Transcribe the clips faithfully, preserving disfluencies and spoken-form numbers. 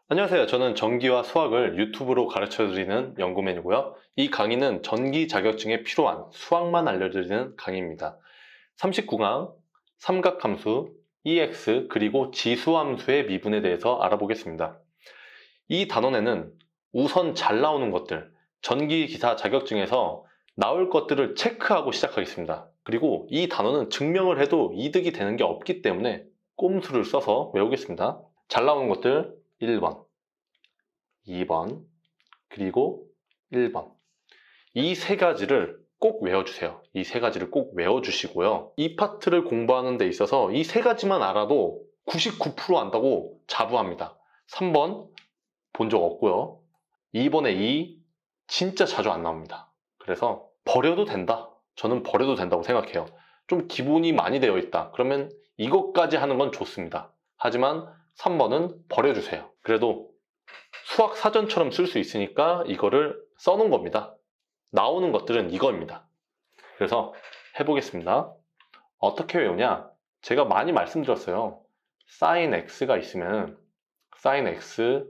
안녕하세요. 저는 전기와 수학을 유튜브로 가르쳐드리는 연구맨이고요. 이 강의는 전기 자격증에 필요한 수학만 알려드리는 강의입니다. 삼십구 강, 삼각함수, 이엑스, 그리고 지수함수의 미분에 대해서 알아보겠습니다. 이 단원에는 우선 잘 나오는 것들, 전기기사 자격증에서 나올 것들을 체크하고 시작하겠습니다. 그리고 이 단원은 증명을 해도 이득이 되는 게 없기 때문에 꼼수를 써서 외우겠습니다. 잘 나오는 것들 일 번, 이 번, 그리고 일 번. 이 세 가지를 꼭 외워주세요. 이 세 가지를 꼭 외워주시고요. 이 파트를 공부하는 데 있어서 이 세 가지만 알아도 구십구 퍼센트 안다고 자부합니다. 삼 번 본 적 없고요. 이 번에 이 진짜 자주 안 나옵니다. 그래서 버려도 된다. 저는 버려도 된다고 생각해요. 좀 기본이 많이 되어 있다. 그러면 이것까지 하는 건 좋습니다. 하지만 삼 번은 버려주세요. 그래도 수학 사전처럼 쓸 수 있으니까 이거를 써놓은 겁니다. 나오는 것들은 이거입니다. 그래서 해보겠습니다. 어떻게 외우냐? 제가 많이 말씀드렸어요. 사인 x가 있으면 사인 x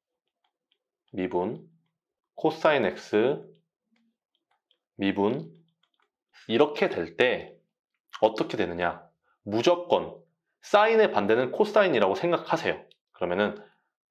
미분 코사인 x 미분 이렇게 될 때 어떻게 되느냐? 무조건 사인의 반대는 코사인이라고 생각하세요. 그러면은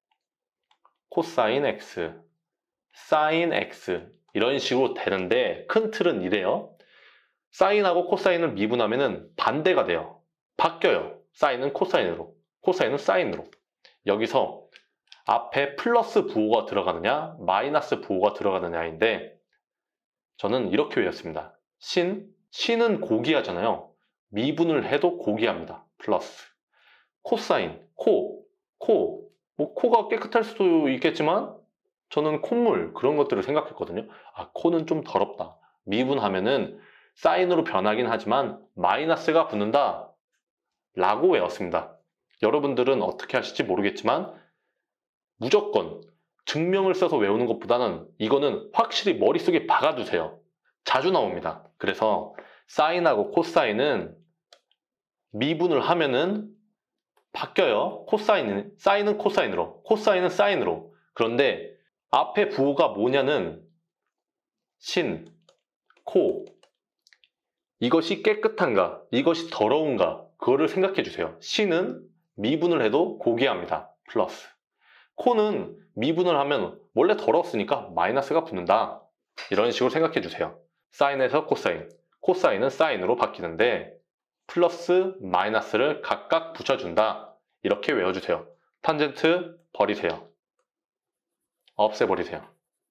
코사인 x, 사인 x 이런 식으로 되는데 큰 틀은 이래요. 사인하고 코사인을 미분하면 반대가 돼요. 바뀌어요. 사인은 코사인으로, 코사인은 사인으로. 여기서 앞에 플러스 부호가 들어가느냐 마이너스 부호가 들어가느냐인데 저는 이렇게 외웠습니다. 신, 신은 고기하잖아요. 미분을 해도 고기합니다. 플러스 코사인, 코, 코 뭐 코가 깨끗할 수도 있겠지만 저는 콧물 그런 것들을 생각했거든요. 아, 코는 좀 더럽다. 미분하면은 사인으로 변하긴 하지만 마이너스가 붙는다 라고 외웠습니다. 여러분들은 어떻게 하실지 모르겠지만 무조건 증명을 써서 외우는 것보다는 이거는 확실히 머릿속에 박아두세요. 자주 나옵니다. 그래서 사인하고 코사인은 미분을 하면은 바뀌어요. 코사인은, 사인은 코사인으로, 코사인은 사인으로. 그런데 앞에 부호가 뭐냐는 신, 코. 이것이 깨끗한가, 이것이 더러운가, 그거를 생각해 주세요. 신은 미분을 해도 고귀합니다. 플러스. 코는 미분을 하면 원래 더러웠으니까 마이너스가 붙는다. 이런 식으로 생각해 주세요. 사인에서 코사인, 코사인은 사인으로 바뀌는데 플러스, 마이너스를 각각 붙여준다. 이렇게 외워주세요. 탄젠트 버리세요. 없애버리세요.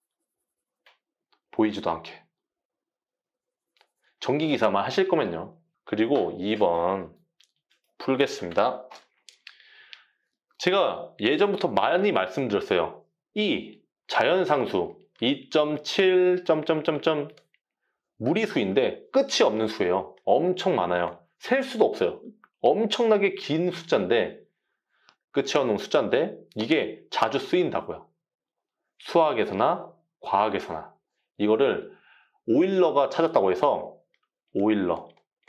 보이지도 않게. 전기기사만 하실 거면요. 그리고 이 번 풀겠습니다. 제가 예전부터 많이 말씀드렸어요. 이 자연상수 이 점 칠 점점점점 무리수인데 끝이 없는 수예요. 엄청 많아요. 셀 수도 없어요. 엄청나게 긴 숫자인데 끝이 없는 숫자인데 이게 자주 쓰인다고요. 수학에서나 과학에서나. 이거를 오일러가 찾았다고 해서 오일러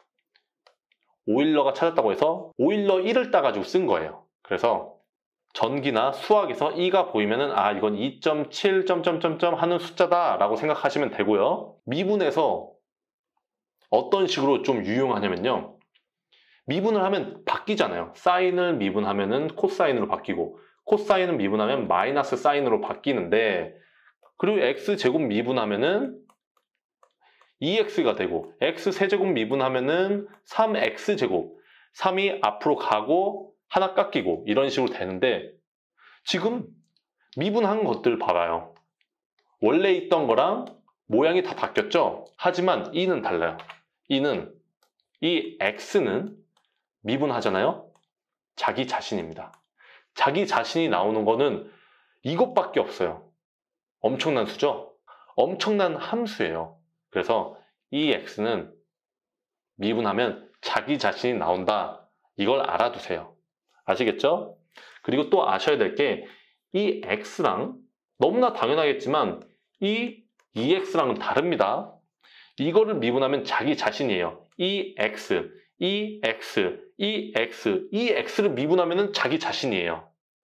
오일러가 찾았다고 해서 오일러 일을 따가지고 쓴 거예요. 그래서 전기나 수학에서 이가 보이면은 아 이건 이 점 칠 점점점점 하는 숫자다 라고 생각하시면 되고요. 미분에서 어떤 식으로 좀 유용하냐면요. 미분을 하면 바뀌잖아요. 사인을 미분하면은 코사인으로 바뀌고 코사인을 미분하면 마이너스 사인으로 바뀌는데 그리고 x제곱 미분하면은 이 엑스가 되고 x세제곱 미분하면은 삼 엑스제곱 삼이 앞으로 가고 하나 깎이고 이런 식으로 되는데 지금 미분한 것들 봐봐요. 원래 있던 거랑 모양이 다 바뀌었죠? 하지만 이는 달라요. 이는 이 x는 미분하잖아요? 자기 자신입니다. 자기 자신이 나오는 거는 이것밖에 없어요. 엄청난 수죠? 엄청난 함수예요. 그래서 이 x는 미분하면 자기 자신이 나온다. 이걸 알아두세요. 아시겠죠? 그리고 또 아셔야 될 게 이 x랑 너무나 당연하겠지만 이 이 엑스랑은 다릅니다. 이거를 미분하면 자기 자신이에요. 이 엑스, 이 엑스, 이 엑스, 이 x를 미분하면 자기 자신이에요.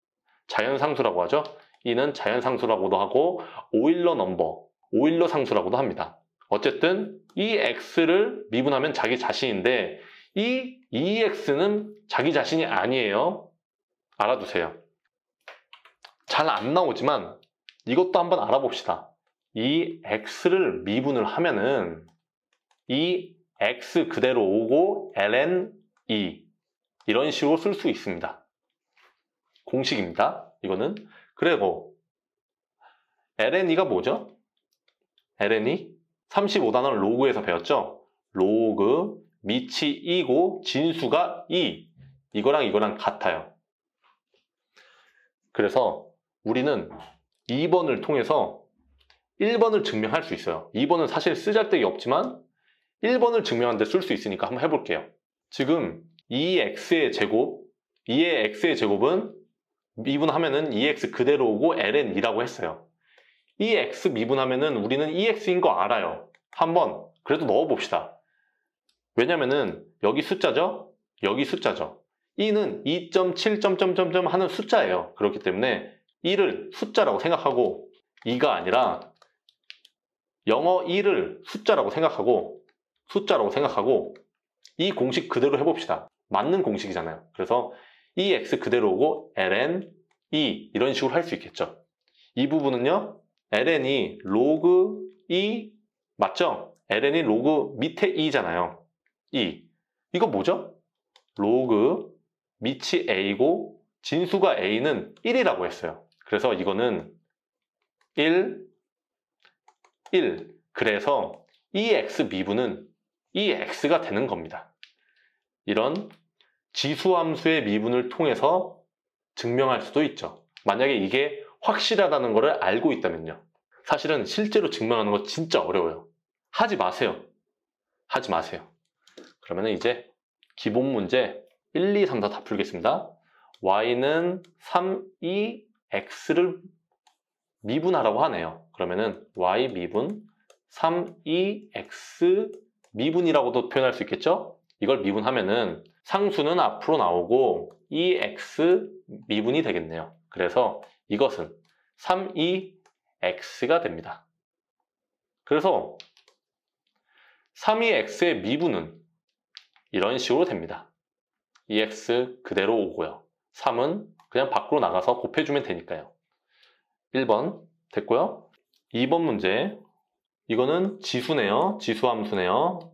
자연상수라고 하죠. E는 자연상수라고도 하고 오일러 넘버, 오일러 상수라고도 합니다. 어쨌든 이 X를 미분하면 자기 자신인데 이 이엑스는 자기 자신이 아니에요. 알아두세요. 잘 안 나오지만 이것도 한번 알아봅시다. 이 X를 미분을 하면은 이 X 그대로 오고 ln E 이런 식으로 쓸 수 있습니다. 공식입니다. 이거는. 그리고 ln E가 뭐죠? ln E 삼십오 단원 로그에서 배웠죠? 로그 밑이 E고 진수가 E 이거랑 이거랑 같아요. 그래서 우리는 이 번을 통해서 일 번을 증명할 수 있어요. 이 번은 사실 쓰잘데기 없지만 일 번을 증명하는 데 쓸 수 있으니까 한번 해볼게요. 지금 이 엑스의 제곱, 이의 x의 제곱은 미분하면은 이 엑스 그대로 오고 ln E라고 했어요. 이 x 미분하면은 우리는 이 엑스인 거 알아요. 한번 그래도 넣어봅시다. 왜냐면은 여기 숫자죠? 여기 숫자죠. E는 이 점 칠 점점점점 하는 숫자예요. 그렇기 때문에 E를 숫자라고 생각하고 E가 아니라 영어 E를 숫자라고 생각하고 숫자라고 생각하고 이 공식 그대로 해봅시다. 맞는 공식이잖아요. 그래서 이 엑스 그대로 오고 ln E 이런 식으로 할 수 있겠죠. 이 부분은요. ln이 로그 E 맞죠? ln이 로그 밑에 E잖아요. E 이거 뭐죠? 로그 밑이 A고 진수가 A는 일이라고 했어요. 그래서 이거는 일, 일 그래서 이 엑스 미분은 이 X가 되는 겁니다. 이런 지수함수의 미분을 통해서 증명할 수도 있죠. 만약에 이게 확실하다는 것을 알고 있다면요. 사실은 실제로 증명하는 거 진짜 어려워요. 하지 마세요. 하지 마세요. 그러면 이제 기본 문제 일, 이, 삼, 사 다 풀겠습니다. y는 삼, 이, x를 미분하라고 하네요. 그러면은 y 미분 삼, 이, x 미분이라고도 표현할 수 있겠죠? 이걸 미분하면은 상수는 앞으로 나오고 이 엑스 미분이 되겠네요. 그래서 이것은 삼, 이, x가 됩니다. 그래서 삼, 이, x의 미분은 이런 식으로 됩니다. 이 엑스 그대로 오고요. 삼은 그냥 밖으로 나가서 곱해주면 되니까요. 일 번 됐고요. 이 번 문제 이거는 지수네요. 지수함수네요.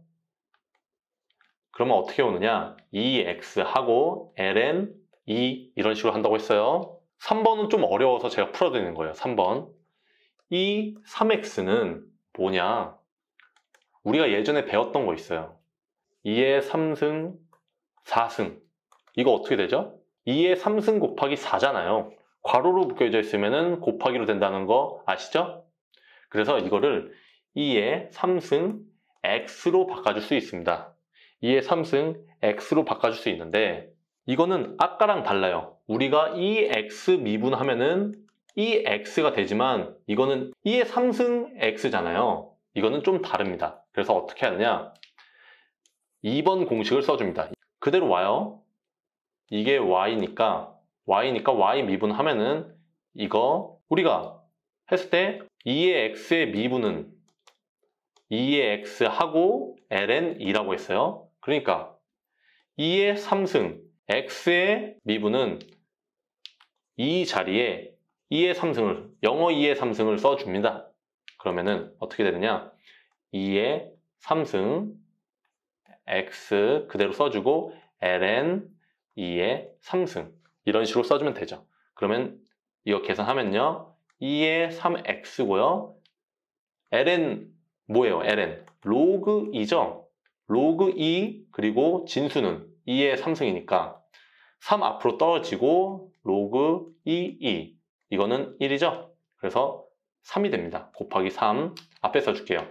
그러면 어떻게 오느냐? 이 엑스하고 ln E 이런 식으로 한다고 했어요. 삼 번은 좀 어려워서 제가 풀어드리는 거예요. 삼 번 이 삼 엑스는 뭐냐? 우리가 예전에 배웠던 거 있어요. 이의 삼 승, 사 승 이거 어떻게 되죠? 이의 삼 승 곱하기 사잖아요. 괄호로 묶여져 있으면 곱하기로 된다는 거 아시죠? 그래서 이거를 이의 삼 승 x로 바꿔줄 수 있습니다. 이의 삼 승 x로 바꿔줄 수 있는데 이거는 아까랑 달라요. 우리가 이 x 미분하면은 이 x가 되지만 이거는 이의 삼 승 x잖아요. 이거는 좀 다릅니다. 그래서 어떻게 하느냐? 이 번 공식을 써줍니다. 그대로 와요. 이게 y니까 y니까 y 미분하면은 이거 우리가 했을 때 이의 x의 미분은 이의 x하고 ln E라고 했어요. 그러니까 이의 삼 승 x의 미분은 이 자리에 이의 삼 승을 영어 이의 삼 승을 써줍니다. 그러면은 어떻게 되느냐? 이의 삼 승 x 그대로 써주고 ln 이의 삼 승 이런 식으로 써주면 되죠. 그러면 이거 계산하면요. 이의 삼 엑스고요. ln 뭐예요? ln 로그 이죠? 로그 이 그리고 진수는 이의 삼 승이니까 삼 앞으로 떨어지고 로그 이, 이 이거는 일이죠? 그래서 삼이 됩니다. 곱하기 삼 앞에 써줄게요.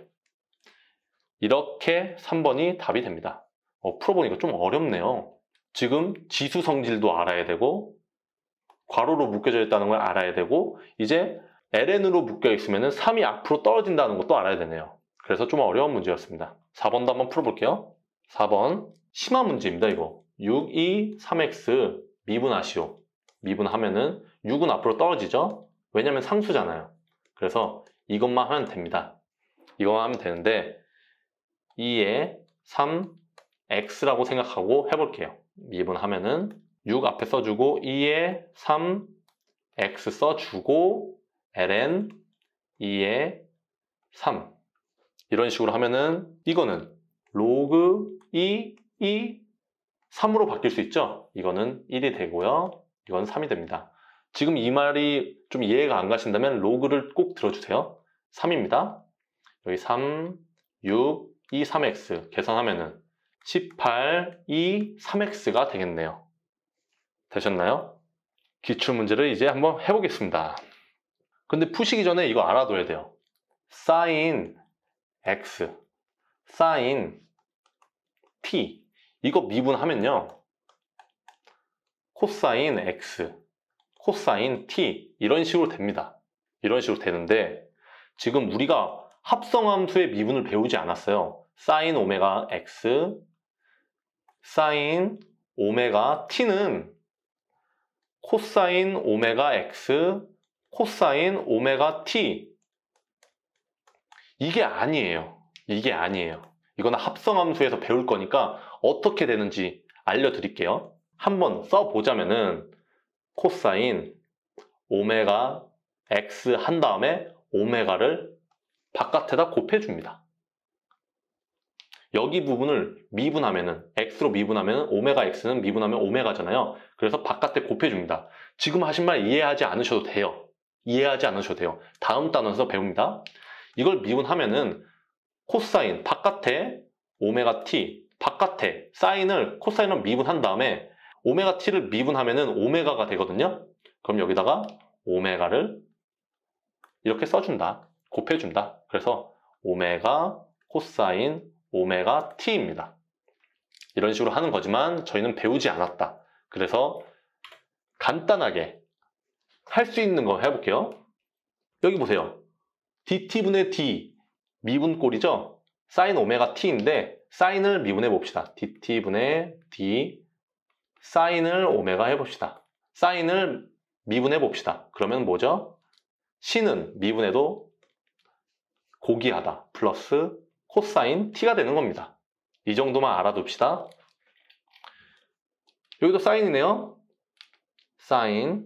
이렇게 삼 번이 답이 됩니다. 어, 풀어보니까 좀 어렵네요. 지금 지수 성질도 알아야 되고 괄호로 묶여져 있다는 걸 알아야 되고 이제 ln으로 묶여 있으면 삼이 앞으로 떨어진다는 것도 알아야 되네요. 그래서 좀 어려운 문제였습니다. 사 번도 한번 풀어볼게요. 사 번 심화 문제입니다. 이거 육, 이, 삼 엑스 미분하시오. 미분하면은 육은 앞으로 떨어지죠? 왜냐면 상수잖아요. 그래서 이것만 하면 됩니다. 이것만 하면 되는데 이에 삼 엑스라고 생각하고 해볼게요. 미분하면은 육 앞에 써주고 이에 삼 엑스 써주고 ln 이에 삼 이런 식으로 하면은 이거는 로그 이, 이, 삼으로 바뀔 수 있죠? 이거는 일이 되고요. 이건 삼이 됩니다. 지금 이 말이 좀 이해가 안 가신다면 로그를 꼭 들어주세요. 삼입니다. 여기 삼, 육, 이, 삼 엑스 계산하면은 십팔, 이, 삼 엑스가 되겠네요. 되셨나요? 기출문제를 이제 한번 해보겠습니다. 근데 푸시기 전에 이거 알아둬야 돼요. sin x, sin t 이거 미분하면요. 코사인 x, 코사인 t 이런 식으로 됩니다. 이런 식으로 되는데 지금 우리가 합성함수의 미분을 배우지 않았어요. sin 오메가 x, sin 오메가 t는 코사인 오메가 x, 코사인 오메가 t 이게 아니에요. 이게 아니에요. 이거는 합성함수에서 배울 거니까 어떻게 되는지 알려드릴게요. 한번 써보자면은 코사인 오메가 x 한 다음에 오메가를 바깥에다 곱해줍니다. 여기 부분을 미분하면은 x로 미분하면 오메가 x는 미분하면 오메가잖아요. 그래서 바깥에 곱해줍니다. 지금 하신 말 이해하지 않으셔도 돼요. 이해하지 않으셔도 돼요. 다음 단원에서 배웁니다. 이걸 미분하면은 코사인 바깥에 오메가 t 바깥에 사인을 코사인을 미분한 다음에 오메가 t를 미분하면은 오메가가 되거든요. 그럼 여기다가 오메가를 이렇게 써준다. 곱해준다. 그래서 오메가 코사인 오메가 t입니다. 이런 식으로 하는 거지만 저희는 배우지 않았다. 그래서 간단하게 할 수 있는 거 해볼게요. 여기 보세요. dt분의 d 미분꼴이죠? 사인 오메가 t인데 사인을 미분해 봅시다. dt분의 d 사인을 오메가 해봅시다. 사인을 미분해 봅시다. 그러면 뭐죠? c는 미분해도 고기하다 플러스 코사인 t가 되는 겁니다. 이 정도만 알아둡시다. 여기도 사인이네요. 사인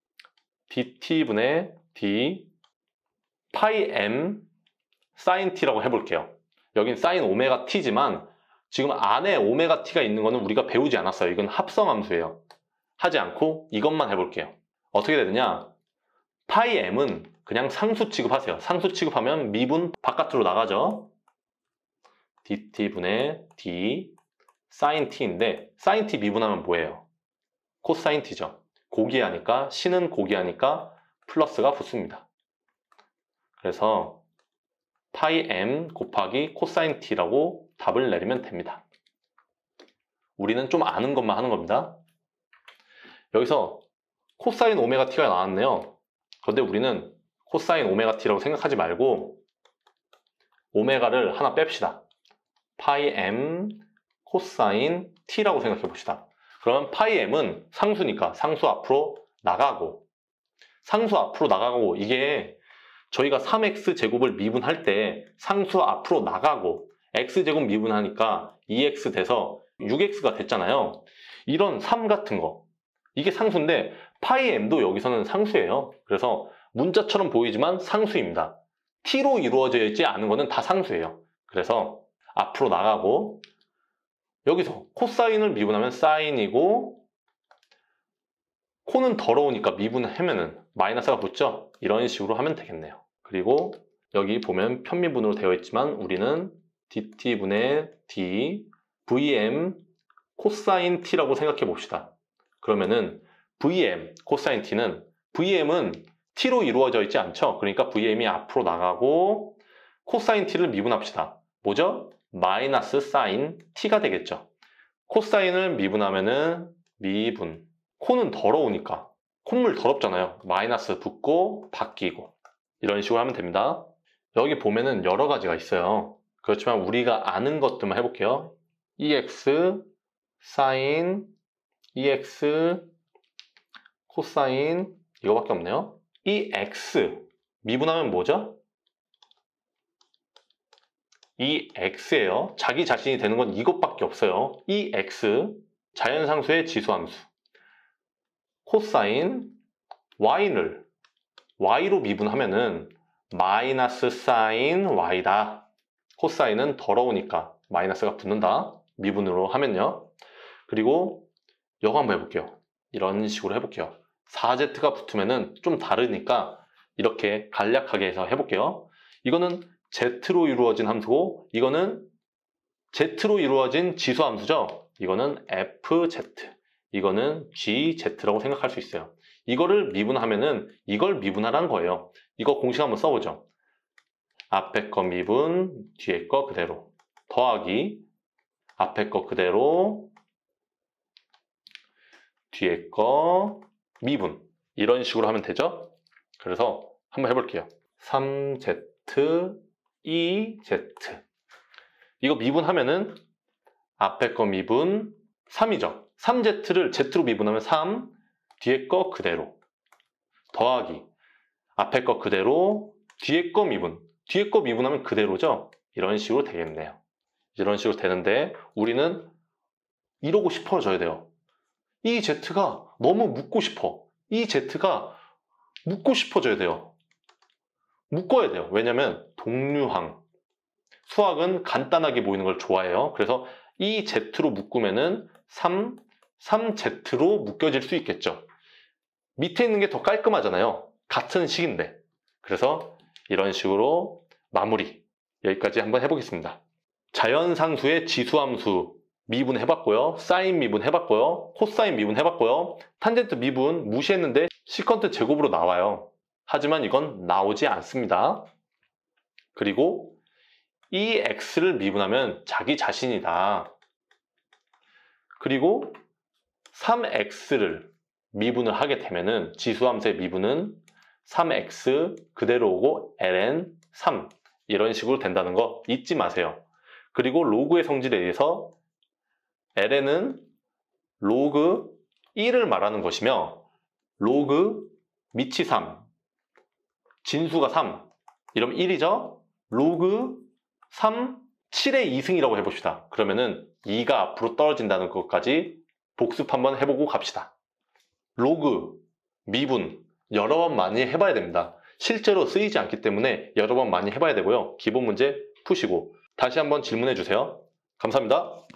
dt분의 d 파이 m 사인 t라고 해볼게요. 여긴 사인 오메가 t지만 지금 안에 오메가 t가 있는 거는 우리가 배우지 않았어요. 이건 합성함수예요. 하지 않고 이것만 해볼게요. 어떻게 되느냐? 파이 m은 그냥 상수 취급하세요. 상수 취급하면 미분 바깥으로 나가죠. dt분의 d 사인 t인데 사인 t 미분하면 뭐예요? 코사인 t죠. 고기하니까 c는 고기하니까 플러스가 붙습니다. 그래서 파이 m 곱하기 코사인 t라고 답을 내리면 됩니다. 우리는 좀 아는 것만 하는 겁니다. 여기서 코사인 오메가 t가 나왔네요. 그런데 우리는 코사인 오메가 t라고 생각하지 말고 오메가를 하나 뺍시다. 파이 m 코사인 t라고 생각해 봅시다. 그러면 파이 m은 상수니까 상수 앞으로 나가고 상수 앞으로 나가고 이게 저희가 삼 엑스 제곱을 미분할 때 상수 앞으로 나가고 x제곱 미분하니까 이 엑스 돼서 육 엑스가 됐잖아요. 이런 삼 같은 거 이게 상수인데 파이 m도 여기서는 상수예요. 그래서 문자처럼 보이지만 상수입니다. t로 이루어져 있지 않은 거는 다 상수예요. 그래서 앞으로 나가고 여기서 코사인을 미분하면 사인이고 코는 더러우니까 미분하면은 마이너스가 붙죠? 이런 식으로 하면 되겠네요. 그리고 여기 보면 편미분으로 되어 있지만 우리는 dt분의 d vm 코사인 t라고 생각해 봅시다. 그러면은 vm 코사인 t는 vm은 t로 이루어져 있지 않죠? 그러니까 vm이 앞으로 나가고 코사인 t를 미분합시다. 뭐죠? 마이너스 사인 t가 되겠죠. 코사인을 미분하면은 미분 코는 더러우니까 콧물 더럽잖아요. 마이너스 붙고 바뀌고 이런 식으로 하면 됩니다. 여기 보면은 여러 가지가 있어요. 그렇지만 우리가 아는 것들만 해볼게요. ex 사인 ex 코사인 이거밖에 없네요. 이 x 미분하면 뭐죠? 이 x예요. 자기 자신이 되는 건 이것밖에 없어요. 이 x 자연상수의 지수함수. 코사인 y를 y로 미분하면은 마이너스 사인 y다. 코사인은 더러우니까 마이너스가 붙는다. 미분으로 하면요. 그리고 이거 한번 해볼게요. 이런 식으로 해볼게요. 사 제트가 붙으면은 좀 다르니까 이렇게 간략하게 해서 해볼게요. 이거는 Z로 이루어진 함수고 이거는 Z로 이루어진 지수함수죠. 이거는 에프 제트, 이거는 지 제트라고 생각할 수 있어요. 이거를 미분하면은 이걸 미분하라는 거예요. 이거 공식 한번 써보죠. 앞에 거 미분, 뒤에 거 그대로. 더하기 앞에 거 그대로, 뒤에 거 미분. 이런 식으로 하면 되죠. 그래서 한번 해볼게요. 삼 제트, 이 제트. 이거 미분하면은 앞에 거 미분 삼이죠. 삼 제트를 Z로 미분하면 삼, 뒤에 거 그대로. 더하기 앞에 거 그대로, 뒤에 거 미분. 뒤에 거 미분하면 그대로죠. 이런 식으로 되겠네요. 이런 식으로 되는데 우리는 이러고 싶어져야 돼요. 이 Z가 너무 묻고 싶어. 이 Z가 묻고 싶어져야 돼요. 묶어야 돼요. 왜냐면 동류항. 수학은 간단하게 보이는 걸 좋아해요. 그래서 이 Z로 묶으면은 삼, 삼 제트로 묶여질 수 있겠죠. 밑에 있는 게 더 깔끔하잖아요. 같은 식인데. 그래서 이런 식으로 마무리. 여기까지 한번 해보겠습니다. 자연상수의 지수함수 미분 해봤고요. 사인 미분 해봤고요. 코사인 미분 해봤고요. 탄젠트 미분 무시했는데 시컨트 제곱으로 나와요. 하지만 이건 나오지 않습니다. 그리고 이 x를 미분하면 자기 자신이다. 그리고 삼 엑스를 미분을 하게 되면은 지수함수의 미분은 삼 엑스 그대로 오고 엘엔 삼 이런 식으로 된다는 거 잊지 마세요. 그리고 로그의 성질에 의해서 엘엔은 로그 일을 말하는 것이며 로그 밑이 삼, 진수가 삼, 이러면 일이죠. 로그 삼, 칠의 이승이라고 해봅시다. 그러면은 이가 앞으로 떨어진다는 것까지 복습 한번 해보고 갑시다. 로그, 미분 여러 번 많이 해봐야 됩니다. 실제로 쓰이지 않기 때문에 여러 번 많이 해봐야 되고요. 기본 문제 푸시고 다시 한번 질문해 주세요. 감사합니다.